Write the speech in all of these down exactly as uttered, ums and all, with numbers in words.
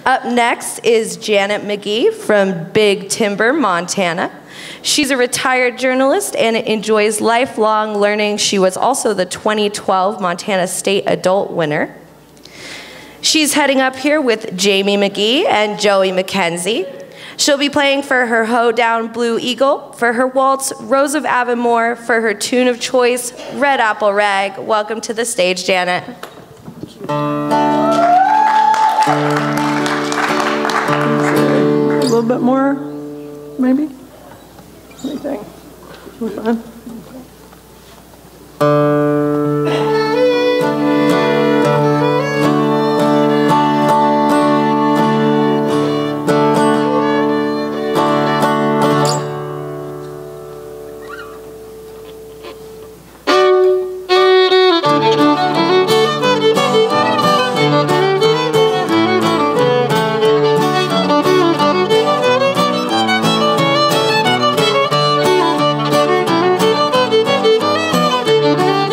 Up next is Janet McGee from Big Timber, Montana. She's a retired journalist and enjoys lifelong learning. She was also the twenty twelve Montana State Adult winner. She's heading up here with Jamie McGee and Joey McKenzie. She'll be playing for her Hoedown Blue Eagle, for her waltz Rose of Avonmore, for her tune of choice Red Apple Rag. Welcome to the stage, Janet. A little bit more, maybe? What do you think? We're fine. Thank you.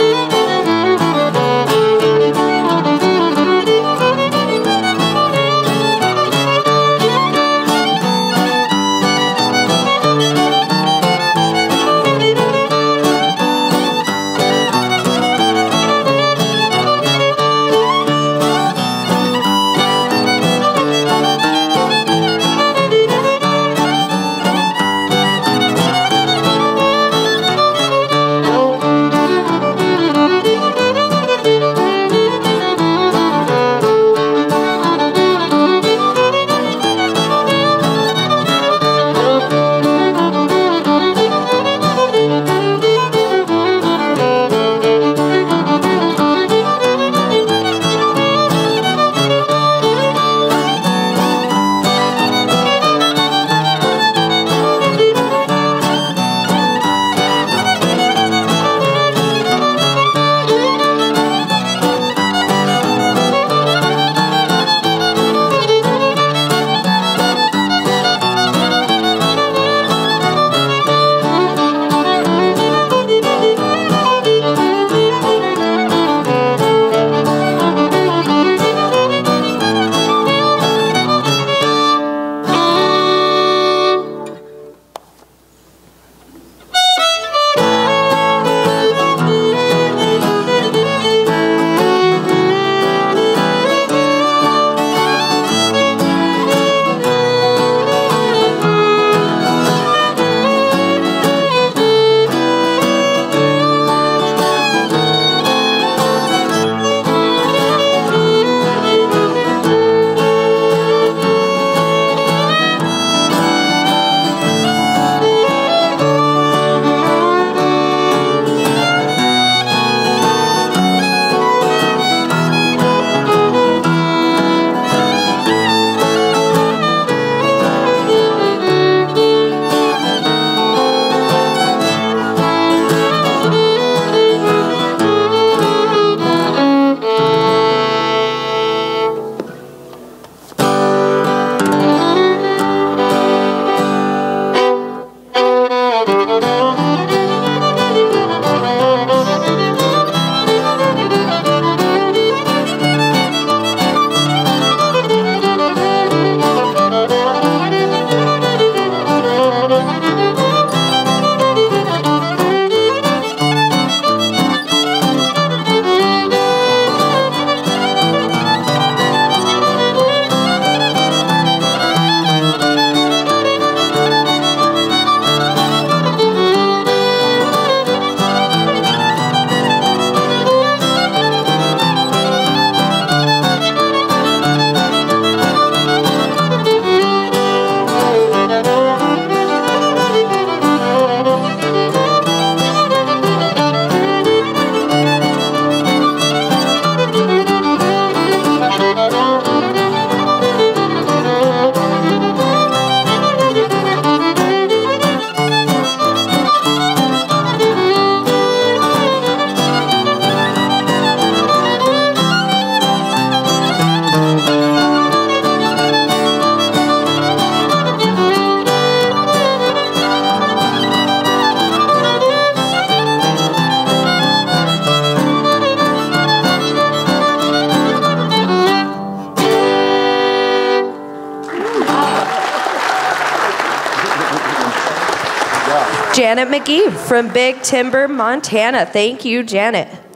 Janet McGee from Big Timber, Montana. Thank you, Janet.